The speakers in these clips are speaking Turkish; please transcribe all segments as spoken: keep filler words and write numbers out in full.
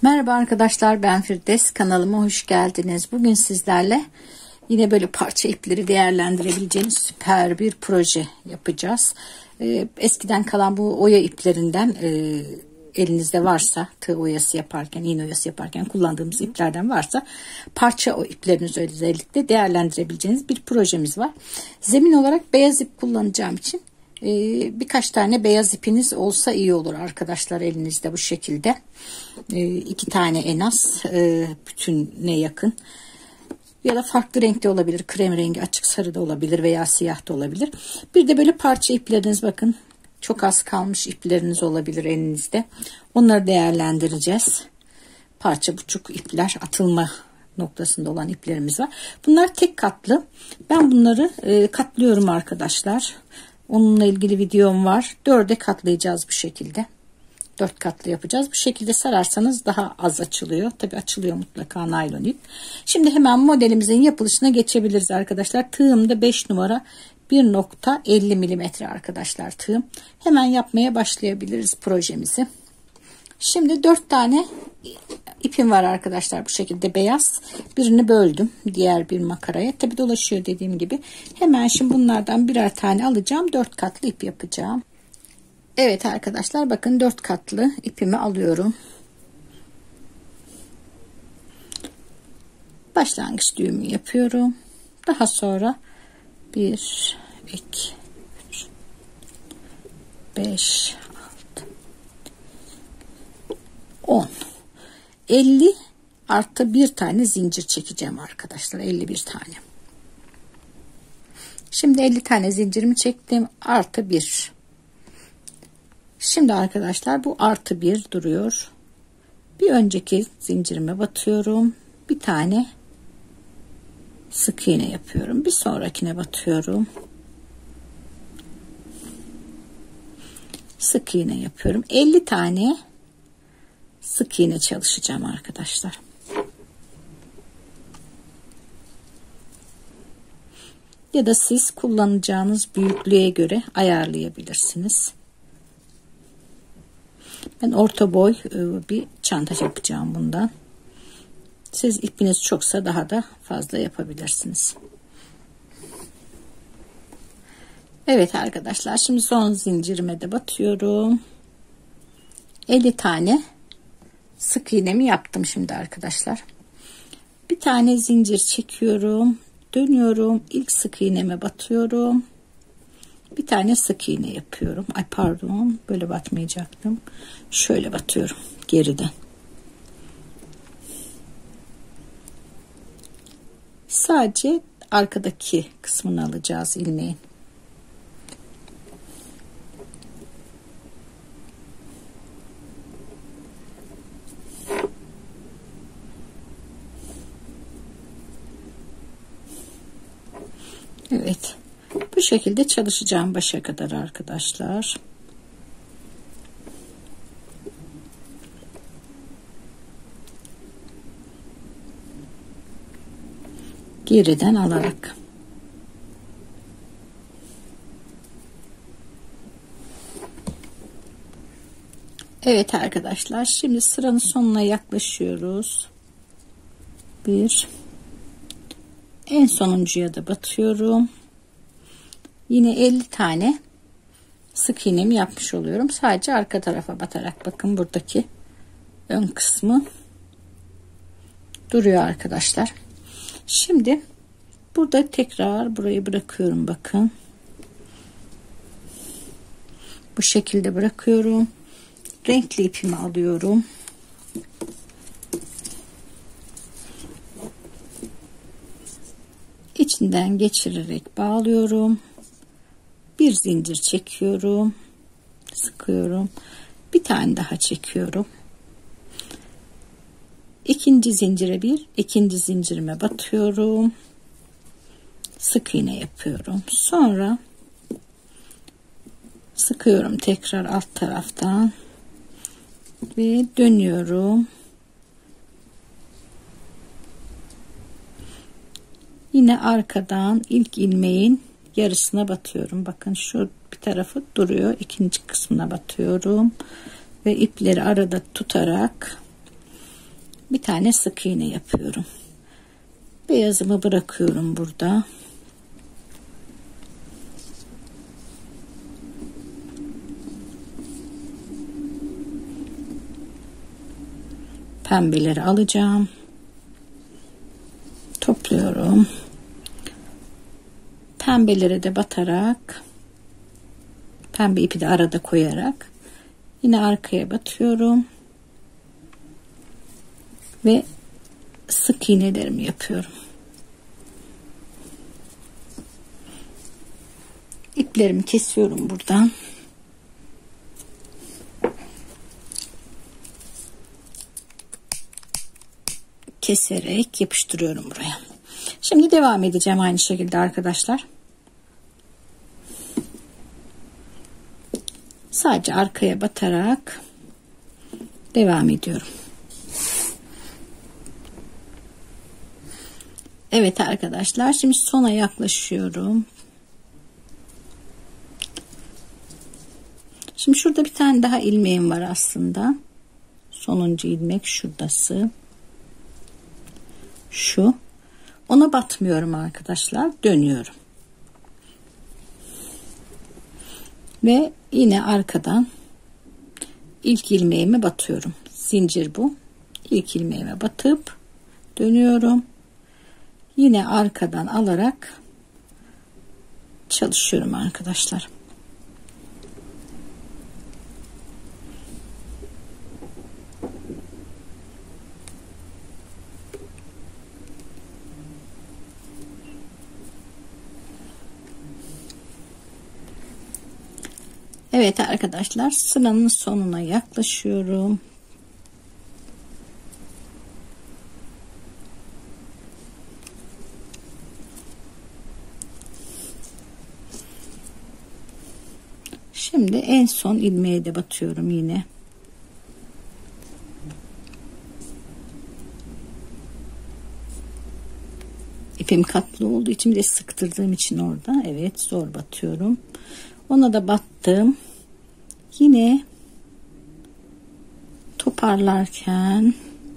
Merhaba arkadaşlar, ben Firdevs, kanalıma hoş geldiniz. Bugün sizlerle yine böyle parça ipleri değerlendirebileceğiniz süper bir proje yapacağız. Ee, eskiden kalan bu oya iplerinden e, elinizde varsa, tığ oyası yaparken, iğne oyası yaparken kullandığımız iplerden varsa parça o ipleriniz özellikle değerlendirebileceğiniz bir projemiz var. Zemin olarak beyaz ip kullanacağım için Ee, birkaç tane beyaz ipiniz olsa iyi olur arkadaşlar, elinizde bu şekilde. Ee, iki tane en az, e, bütüne yakın. Ya da farklı renkte olabilir. Krem rengi, açık sarı da olabilir veya siyah da olabilir. Bir de böyle parça ipleriniz, bakın çok az kalmış ipleriniz olabilir elinizde. Onları değerlendireceğiz. Parça buçuk ipler, atılma noktasında olan iplerimiz var. Bunlar tek katlı. Ben bunları e, katlıyorum arkadaşlar. Onunla ilgili videom var. Dörde katlayacağız bu şekilde. Dört katlı yapacağız. Bu şekilde sararsanız daha az açılıyor. Tabi açılıyor mutlaka naylon ip. Şimdi hemen modelimizin yapılışına geçebiliriz arkadaşlar. Tığımda beş numara bir nokta elli milimetre arkadaşlar tığım. Hemen yapmaya başlayabiliriz projemizi. Şimdi dört tane ipim var arkadaşlar, bu şekilde beyaz. Birini böldüm diğer bir makaraya. Tabi dolaşıyor dediğim gibi. Hemen şimdi bunlardan birer tane alacağım. Dört katlı ip yapacağım. Evet arkadaşlar, bakın dört katlı ipimi alıyorum. Başlangıç düğümü yapıyorum. Daha sonra bir, iki, üç, beş, on, elli artı bir tane zincir çekeceğim arkadaşlar. elli bir tane. Şimdi elli tane zincirimi çektim. Artı bir. Şimdi arkadaşlar bu artı bir duruyor. Bir önceki zincirime batıyorum. Bir tane sık iğne yapıyorum. Bir sonrakine batıyorum. Sık iğne yapıyorum. elli tane sık iğne çalışacağım arkadaşlar. Ya da siz kullanacağınız büyüklüğe göre ayarlayabilirsiniz. Ben orta boy bir çanta yapacağım bundan. Siz ipiniz çoksa daha da fazla yapabilirsiniz. Evet arkadaşlar, şimdi son zincirime de batıyorum. elli tane sık iğnemi yaptım şimdi arkadaşlar. Bir tane zincir çekiyorum, dönüyorum, ilk sık iğneme batıyorum, bir tane sık iğne yapıyorum. Ay pardon, böyle batmayacaktım, şöyle batıyorum geriden. Sadece arkadaki kısmını alacağız ilmeğin. Evet, bu şekilde çalışacağım başa kadar arkadaşlar. Geriden alarak. Evet arkadaşlar, şimdi sıranın sonuna yaklaşıyoruz. Bir, en sonuncuya da batıyorum. Yine elli tane sık iğnemi yapmış oluyorum. Sadece arka tarafa batarak, bakın buradaki ön kısmı duruyor arkadaşlar. Şimdi burada tekrar burayı bırakıyorum, bakın. Bu şekilde bırakıyorum. Renkli ipimi alıyorum. İçinden geçirerek bağlıyorum. Bir zincir çekiyorum. Sıkıyorum. Bir tane daha çekiyorum. İkinci zincire bir, ikinci zincirime batıyorum. Sık iğne yapıyorum. Sonra sıkıyorum tekrar alt taraftan ve dönüyorum. Yine arkadan ilk ilmeğin yarısına batıyorum. Bakın şu bir tarafı duruyor. İkinci kısmına batıyorum ve ipleri arada tutarak bir tane sık iğne yapıyorum. Beyazımı bırakıyorum burada. Pembeleri alacağım. Topluyorum. Pembeleri de batarak, pembe ipi de arada koyarak yine arkaya batıyorum ve sık iğnelerimi yapıyorum. İplerimi kesiyorum buradan. Keserek yapıştırıyorum buraya. Şimdi devam edeceğim aynı şekilde arkadaşlar. Sadece arkaya batarak devam ediyorum. Evet arkadaşlar, şimdi sona yaklaşıyorum. Şimdi şurada bir tane daha ilmeğim var aslında. Sonuncu ilmek şuradası. Şu. Ona batmıyorum arkadaşlar. Dönüyorum. Ve yine arkadan ilk ilmeğime batıyorum. Zincir bu. İlk ilmeğime batıp dönüyorum. Yine arkadan alarak çalışıyorum arkadaşlar. Evet arkadaşlar, sıranın sonuna yaklaşıyorum. Şimdi en son ilmeğe de batıyorum yine. İpim katlı olduğu için bir de sıktırdığım için orada. Evet, zor batıyorum. Ona da battım. Yine toparlarken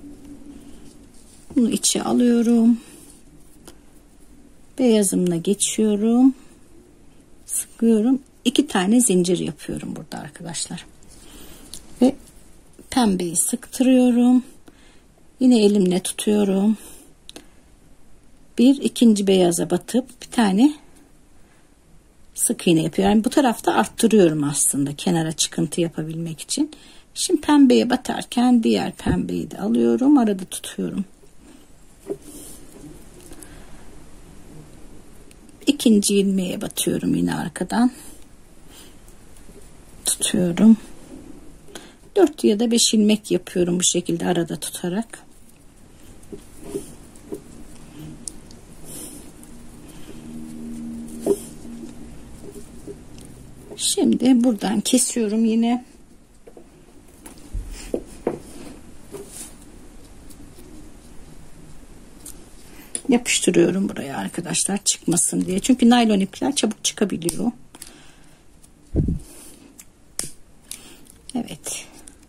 bunu içe alıyorum. Beyazımla geçiyorum. Sıkıyorum. İki tane zincir yapıyorum burada arkadaşlar. Ve pembeyi sıktırıyorum. Yine elimle tutuyorum. Bir ikinci beyaza batıp bir tane sık iğne yapıyorum. Yani bu tarafta arttırıyorum aslında kenara çıkıntı yapabilmek için. Şimdi pembeye batarken diğer pembeyi de alıyorum. Arada tutuyorum. İkinci ilmeğe batıyorum yine arkadan. Tutuyorum. dört ya da beş ilmek yapıyorum bu şekilde arada tutarak. Şimdi buradan kesiyorum yine. Yapıştırıyorum buraya arkadaşlar, çıkmasın diye. Çünkü naylon ipler çabuk çıkabiliyor. Evet.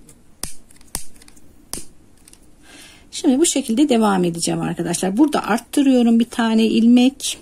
Şimdi bu şekilde devam edeceğim arkadaşlar. Burada arttırıyorum bir tane ilmek.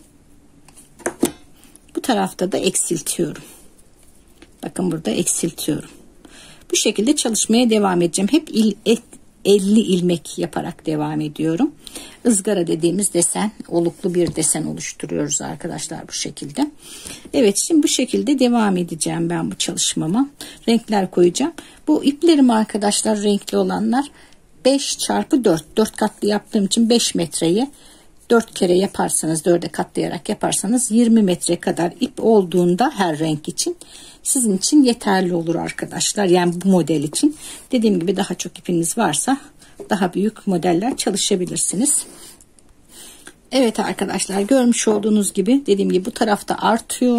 Bu tarafta da eksiltiyorum. Bakın burada eksiltiyorum. Bu şekilde çalışmaya devam edeceğim. Hep il, et, elli ilmek yaparak devam ediyorum. Izgara dediğimiz desen, oluklu bir desen oluşturuyoruz arkadaşlar bu şekilde. Evet, şimdi bu şekilde devam edeceğim ben bu çalışmama. Renkler koyacağım. Bu iplerim arkadaşlar, renkli olanlar beş çarpı dört. dört katlı yaptığım için beş metreye dört kere yaparsanız, dörde katlayarak yaparsanız yirmi metre kadar ip olduğunda her renk için sizin için yeterli olur arkadaşlar. Yani bu model için. Dediğim gibi daha çok ipiniz varsa daha büyük modeller çalışabilirsiniz. Evet arkadaşlar, görmüş olduğunuz gibi dediğim gibi bu tarafta artıyor.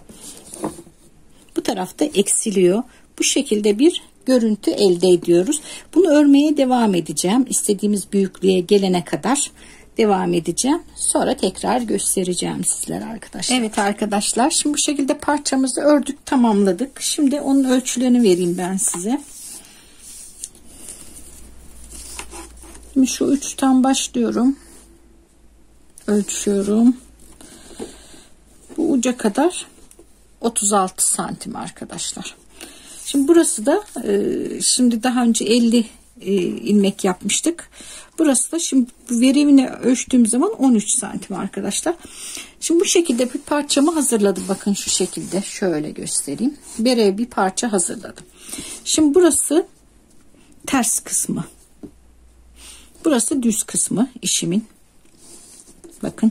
Bu tarafta eksiliyor. Bu şekilde bir görüntü elde ediyoruz. Bunu örmeye devam edeceğim. İstediğimiz büyüklüğe gelene kadar devam edeceğim. Sonra tekrar göstereceğim sizlere arkadaşlar. Evet arkadaşlar, şimdi bu şekilde parçamızı ördük, tamamladık. Şimdi onun ölçülerini vereyim ben size. Şimdi şu üçten başlıyorum. Ölçüyorum. Bu uca kadar otuz altı santim arkadaşlar. Şimdi burası da e, şimdi daha önce elli e, ilmek yapmıştık. Burası da şimdi verimini ölçtüğüm zaman on üç santim arkadaşlar. Şimdi bu şekilde bir parçamı hazırladım. Bakın şu şekilde şöyle göstereyim. Bereye bir parça hazırladım. Şimdi burası ters kısmı. Burası düz kısmı işimin. Bakın.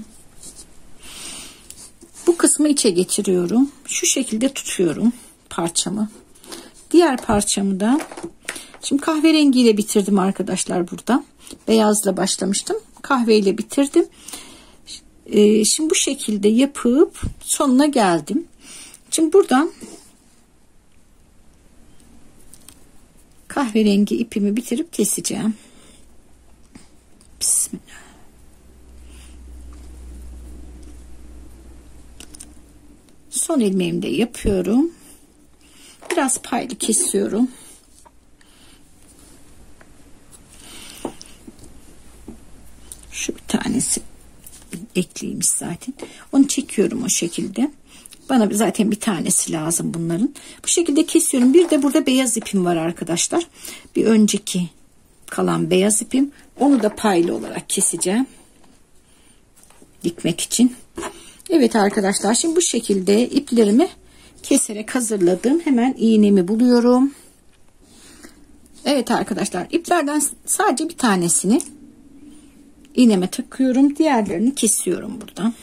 Bu kısmı içe geçiriyorum. Şu şekilde tutuyorum parçamı. Diğer parçamı da şimdi kahverengiyle bitirdim arkadaşlar burada. Beyazla başlamıştım. Kahveyle bitirdim. Ee, şimdi bu şekilde yapıp sonuna geldim. Şimdi buradan kahverengi ipimi bitirip keseceğim. Bismillah. Son ilmeğimi de yapıyorum. Biraz paylı kesiyorum. Şu bir tanesi ekleymiş zaten. Onu çekiyorum o şekilde. Bana zaten bir tanesi lazım bunların. Bu şekilde kesiyorum. Bir de burada beyaz ipim var arkadaşlar. Bir önceki kalan beyaz ipim. Onu da paylı olarak keseceğim. Dikmek için. Evet arkadaşlar, şimdi bu şekilde iplerimi keserek hazırladım. Hemen iğnemi buluyorum. Evet arkadaşlar, iplerden sadece bir tanesini iğneme takıyorum. Diğerlerini kesiyorum buradan.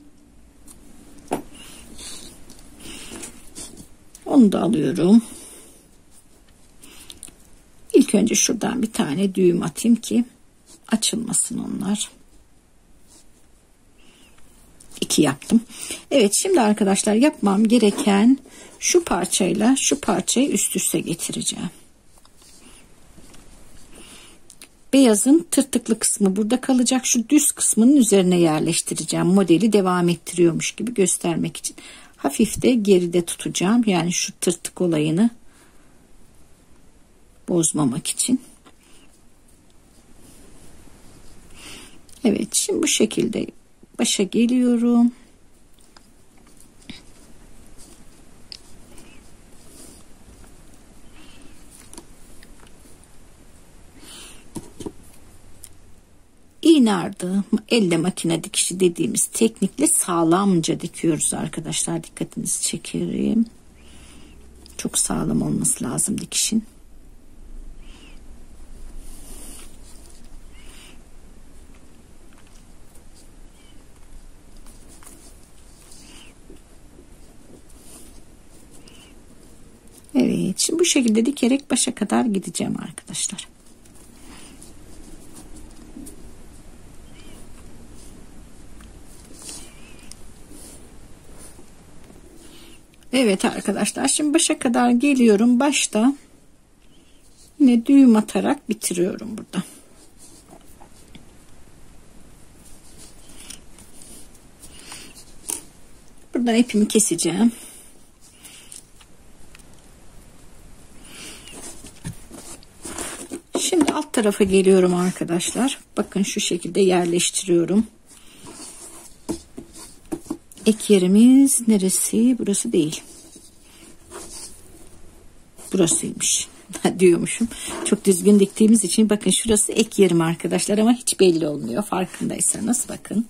Onu da alıyorum. İlk önce şuradan bir tane düğüm atayım ki açılmasın onlar. İki yaptım. Evet, şimdi arkadaşlar yapmam gereken şu parçayla şu parçayı üst üste getireceğim. Beyazın tırtıklı kısmı burada kalacak. Şu düz kısmının üzerine yerleştireceğim. Modeli devam ettiriyormuş gibi göstermek için. Hafif de geride tutacağım. Yani şu tırtık olayını bozmamak için. Evet, şimdi bu şekilde başa geliyorum. İğne ardı elle makine dikişi dediğimiz teknikle sağlamca dikiyoruz arkadaşlar. Dikkatinizi çekerim. Çok sağlam olması lazım dikişin. Evet, şimdi bu şekilde dikerek başa kadar gideceğim arkadaşlar. Evet arkadaşlar, şimdi başa kadar geliyorum. Başta yine düğüm atarak bitiriyorum burada. Buradan ipimi keseceğim. Şimdi alt tarafa geliyorum arkadaşlar. Bakın şu şekilde yerleştiriyorum. Ek yerimiz neresi? Burası değil. Burasıymış. Diyormuşum. Çok düzgün diktiğimiz için bakın şurası ek yerim arkadaşlar, ama hiç belli olmuyor farkındaysanız. Bakın.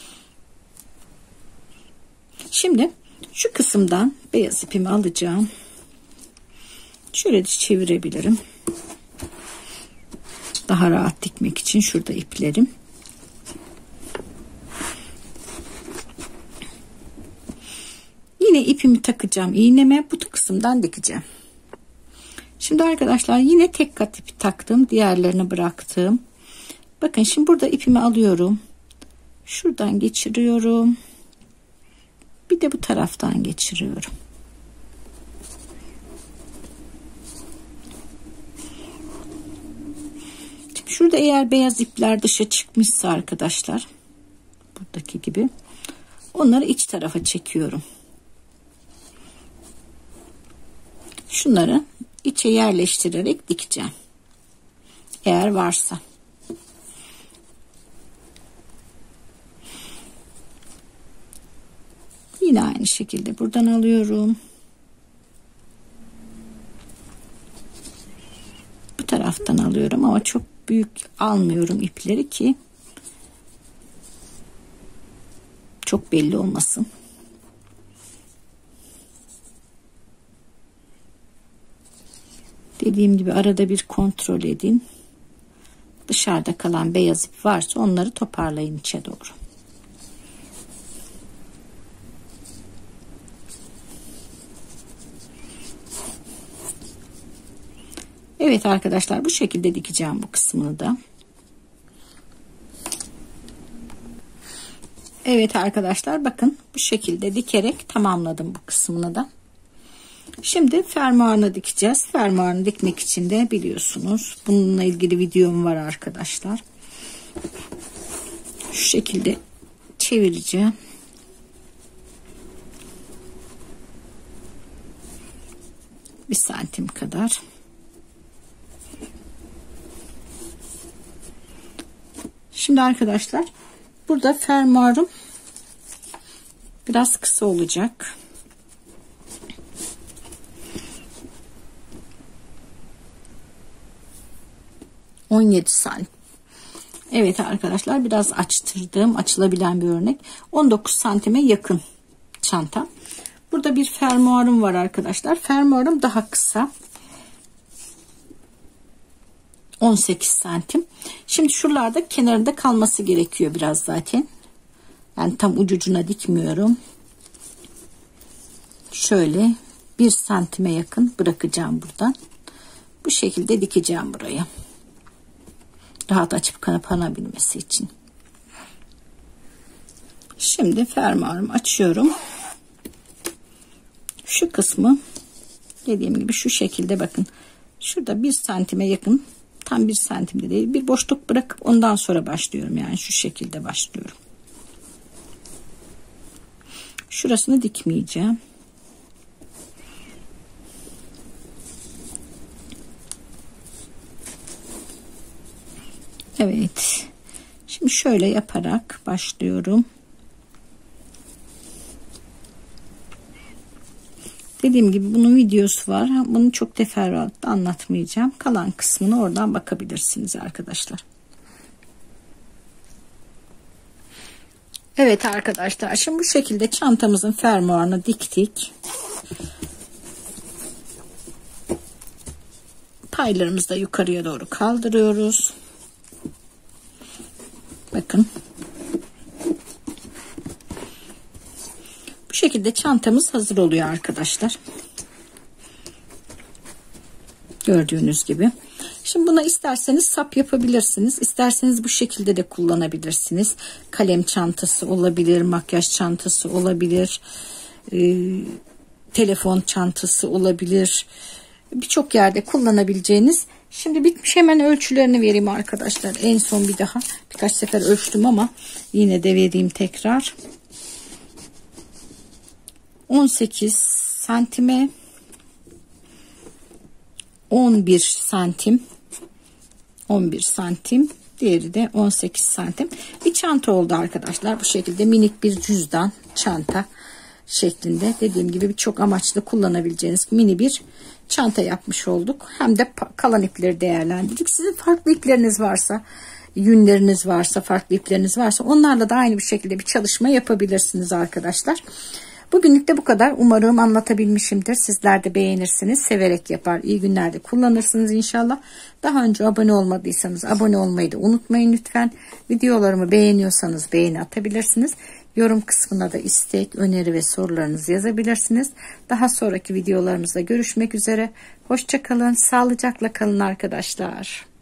Şimdi şu kısımdan beyaz ipimi alacağım. Şöyle çevirebilirim. Daha rahat dikmek için şurada iplerim. Yine ipimi takacağım iğneme, bu kısımdan dikeceğim. Şimdi arkadaşlar yine tek kat ipi taktım, diğerlerini bıraktım. Bakın şimdi burada ipimi alıyorum. Şuradan geçiriyorum. Bir de bu taraftan geçiriyorum. Şimdi şurada eğer beyaz ipler dışa çıkmışsa arkadaşlar, buradaki gibi, onları iç tarafa çekiyorum. Şunları içe yerleştirerek dikeceğim. Eğer varsa. aynı şekilde buradan alıyorum. Bu taraftan alıyorum ama çok büyük almıyorum ipleri ki çok belli olmasın. Dediğim gibi arada bir kontrol edin. Dışarıda kalan beyaz ip varsa onları toparlayın içe doğru. Evet arkadaşlar, bu şekilde dikeceğim bu kısmını da. Evet arkadaşlar, bakın bu şekilde dikerek tamamladım bu kısmını da. Şimdi fermuarını dikeceğiz. Fermuarını dikmek için de biliyorsunuz bununla ilgili videom var arkadaşlar. Şu şekilde çevireceğim. Bir santim kadar. Şimdi arkadaşlar, burada fermuarım biraz kısa olacak. on yedi santim. Evet arkadaşlar, biraz açtırdım. Açılabilen bir örnek. on dokuz santime yakın çanta. Burada bir fermuarım var arkadaşlar. Fermuarım daha kısa. on sekiz santim. Şimdi şuralarda kenarında kalması gerekiyor biraz zaten. Yani tam ucucuna dikmiyorum. Şöyle bir santime yakın bırakacağım buradan. Bu şekilde dikeceğim buraya. Rahat açıp kapanabilmesi için. Şimdi fermuarımı açıyorum. Şu kısmı dediğim gibi şu şekilde, bakın. Şurada bir santime yakın, tam bir santimde değil, bir boşluk bırakıp ondan sonra başlıyorum. Yani şu şekilde başlıyorum. Şurasını dikmeyeceğim. Evet. Şimdi şöyle yaparak başlıyorum. Dediğim gibi bunun videosu var. Bunu çok teferruatlı anlatmayacağım. Kalan kısmını oradan bakabilirsiniz arkadaşlar. Evet arkadaşlar, şimdi bu şekilde çantamızın fermuarını diktik. Paylarımızı da yukarıya doğru kaldırıyoruz. Bakın. Bu şekilde çantamız hazır oluyor arkadaşlar. Gördüğünüz gibi. Şimdi buna isterseniz sap yapabilirsiniz. İsterseniz bu şekilde de kullanabilirsiniz. Kalem çantası olabilir, makyaj çantası olabilir, e, telefon çantası olabilir. Birçok yerde kullanabileceğiniz. Şimdi bitmiş, hemen ölçülerini vereyim arkadaşlar. En son bir daha birkaç sefer ölçtüm ama yine de vereyim tekrar. on sekiz santime on bir santim, on bir santim, diğeri de on sekiz santim bir çanta oldu arkadaşlar. Bu şekilde minik bir cüzdan çanta şeklinde, dediğim gibi birçok amaçlı kullanabileceğiniz mini bir çanta yapmış olduk. Hem de kalan ipleri değerlendirdik. Sizin farklı ipleriniz varsa, yünleriniz varsa, farklı ipleriniz varsa onlarla da aynı bir şekilde bir çalışma yapabilirsiniz arkadaşlar. Bugünlük de bu kadar. Umarım anlatabilmişimdir. Sizler de beğenirsiniz. Severek yapar, iyi günlerde kullanırsınız inşallah. Daha önce abone olmadıysanız abone olmayı da unutmayın lütfen. Videolarımı beğeniyorsanız beğeni atabilirsiniz. Yorum kısmına da istek, öneri ve sorularınızı yazabilirsiniz. Daha sonraki videolarımızda görüşmek üzere. Hoşça kalın, sağlıcakla kalın arkadaşlar.